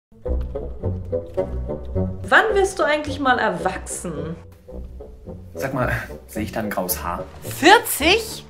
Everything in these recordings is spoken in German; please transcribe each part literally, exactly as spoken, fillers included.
Wann wirst du eigentlich mal erwachsen? Sag mal, sehe ich da ein graues Haar? vierzig?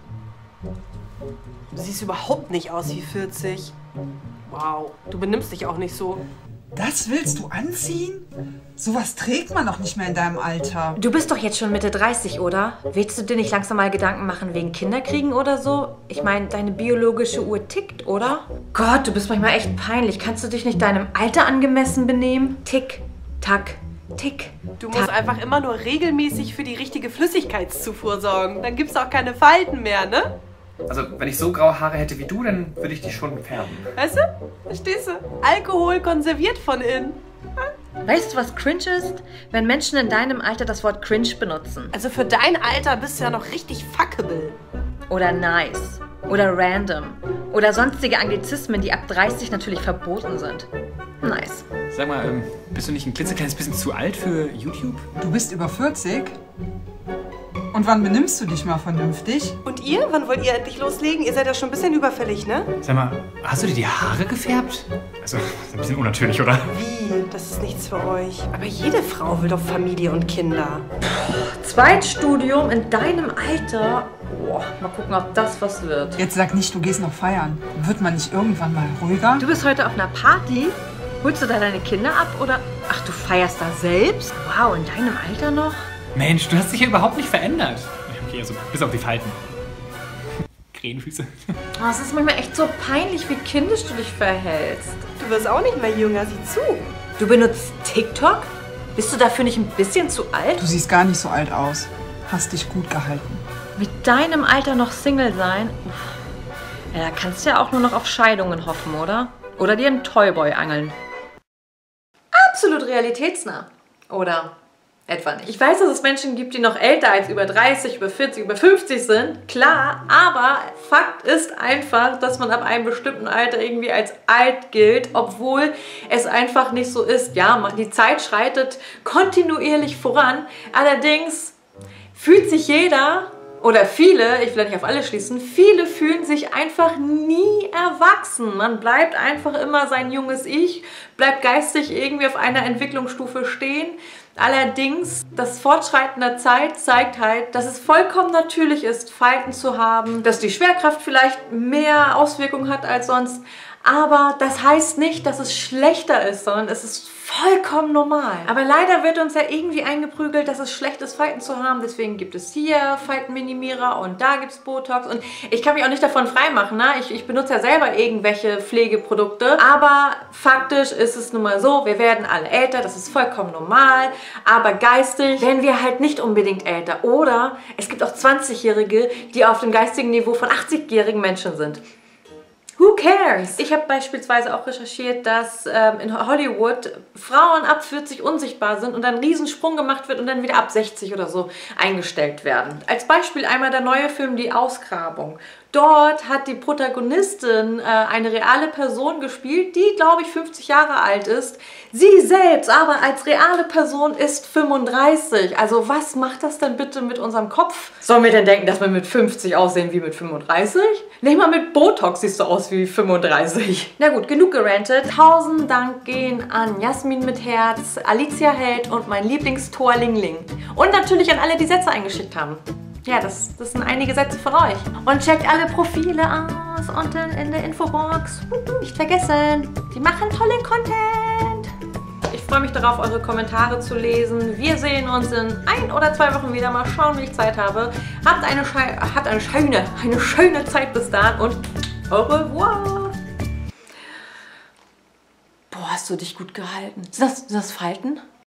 Du siehst überhaupt nicht aus wie vierzig. Wow, du benimmst dich auch nicht so. Das willst du anziehen? Sowas trägt man doch nicht mehr in deinem Alter. Du bist doch jetzt schon Mitte dreißig, oder? Willst du dir nicht langsam mal Gedanken machen wegen Kinderkriegen oder so? Ich meine, deine biologische Uhr tickt, oder? Gott, du bist manchmal echt peinlich. Kannst du dich nicht deinem Alter angemessen benehmen? Tick, tack, tick. Du musst tack. einfach immer nur regelmäßig für die richtige Flüssigkeitszufuhr sorgen. Dann gibt's auch keine Falten mehr, ne? Also, wenn ich so graue Haare hätte wie du, dann würde ich die schon färben. Weißt du? Verstehst du? Alkohol konserviert von innen. Weißt du, was cringe ist? Wenn Menschen in deinem Alter das Wort cringe benutzen. Also für dein Alter bist du ja noch richtig fuckable. Oder nice. Oder random. Oder sonstige Anglizismen, die ab dreißig natürlich verboten sind. Nice. Sag mal, ähm, bist du nicht ein klitzekleines bisschen zu alt für YouTube? Du bist über vierzig? Und wann benimmst du dich mal vernünftig? Und ihr? Wann wollt ihr endlich loslegen? Ihr seid ja schon ein bisschen überfällig, ne? Sag mal, hast du dir die Haare gefärbt? Also, das ist ein bisschen unnatürlich, oder? Wie? Das ist nichts für euch. Aber jede Frau will doch Familie und Kinder. Zweitstudium in deinem Alter? Boah, mal gucken, ob das was wird. Jetzt sag nicht, du gehst noch feiern. Wird man nicht irgendwann mal ruhiger? Du bist heute auf einer Party? Holst du da deine Kinder ab oder... Ach, du feierst da selbst? Wow, in deinem Alter noch? Mensch, du hast dich ja überhaupt nicht verändert. Okay, also bis auf die Falten. Krähenfüße. Oh, es ist manchmal echt so peinlich, wie kindisch du dich verhältst. Du wirst auch nicht mehr jünger, sieh zu. Du benutzt TikTok? Bist du dafür nicht ein bisschen zu alt? Du siehst gar nicht so alt aus. Hast dich gut gehalten. Mit deinem Alter noch Single sein? Uff. Ja, da kannst du ja auch nur noch auf Scheidungen hoffen, oder? Oder dir einen Toyboy angeln. Absolut realitätsnah. Oder etwa nicht. Ich weiß, dass es Menschen gibt, die noch älter als über dreißig, über vierzig, über fünfzig sind. Klar, aber Fakt ist einfach, dass man ab einem bestimmten Alter irgendwie als alt gilt, obwohl es einfach nicht so ist. Ja, man, die Zeit schreitet kontinuierlich voran. Allerdings fühlt sich jeder... Oder viele, ich will nicht auf alle schließen, viele fühlen sich einfach nie erwachsen. Man bleibt einfach immer sein junges Ich, bleibt geistig irgendwie auf einer Entwicklungsstufe stehen. Allerdings, das Fortschreiten der Zeit zeigt halt, dass es vollkommen natürlich ist, Falten zu haben, dass die Schwerkraft vielleicht mehr Auswirkungen hat als sonst. Aber das heißt nicht, dass es schlechter ist, sondern es ist vollkommen normal. Aber leider wird uns ja irgendwie eingeprügelt, dass es schlecht ist, Falten zu haben. Deswegen gibt es hier Faltenminimierer und da gibt es Botox. Und ich kann mich auch nicht davon freimachen. Ne? Ich, ich benutze ja selber irgendwelche Pflegeprodukte. Aber faktisch ist es nun mal so, wir werden alle älter. Das ist vollkommen normal. Aber geistig werden wir halt nicht unbedingt älter. Oder es gibt auch zwanzigjährige, die auf dem geistigen Niveau von achtzigjährigen Menschen sind. Who cares? Ich habe beispielsweise auch recherchiert, dass ähm, in Hollywood Frauen ab vierzig unsichtbar sind und dann ein Riesensprung gemacht wird und dann wieder ab sechzig oder so eingestellt werden. Als Beispiel einmal der neue Film Die Ausgrabung. Dort hat die Protagonistin äh, eine reale Person gespielt, die, glaube ich, fünfzig Jahre alt ist. Sie selbst aber als reale Person ist fünfunddreißig. Also was macht das denn bitte mit unserem Kopf? Sollen wir denn denken, dass wir mit fünfzig aussehen wie mit fünfunddreißig? Nicht mal mit Botox siehst du aus wie fünfunddreißig. Na gut, genug gerantet. Tausend Dank gehen an Jasmin mit Herz, Alicia Held und mein Lieblingstor Ling Ling. Und natürlich an alle, die Sätze eingeschickt haben. Ja, das, das sind einige Sätze von euch. Und checkt alle Profile aus unten in der Infobox. Nicht vergessen, die machen tollen Content. Ich freue mich darauf, eure Kommentare zu lesen. Wir sehen uns in ein oder zwei Wochen wieder. Mal schauen, wie ich Zeit habe. Habt eine, Schei habt eine, schöne, eine schöne Zeit bis dahin und au revoir. Boah, hast du dich gut gehalten. Sind das, sind das Falten?